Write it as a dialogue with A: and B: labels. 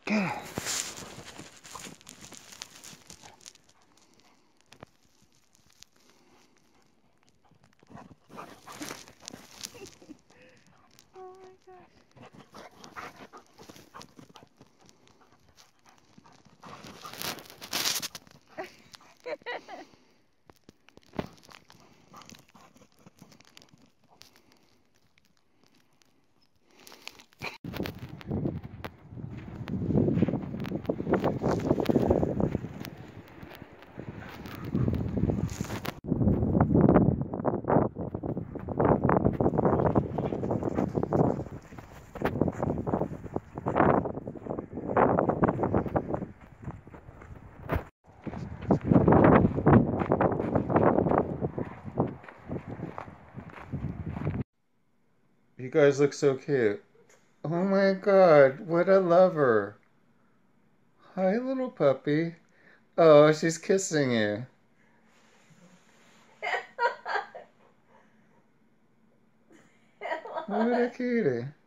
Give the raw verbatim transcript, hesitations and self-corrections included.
A: Get it.
B: Oh my gosh.
A: You guys look so cute. Oh my god, what a lover. Hi, little puppy. Oh, she's kissing you. What a cutie.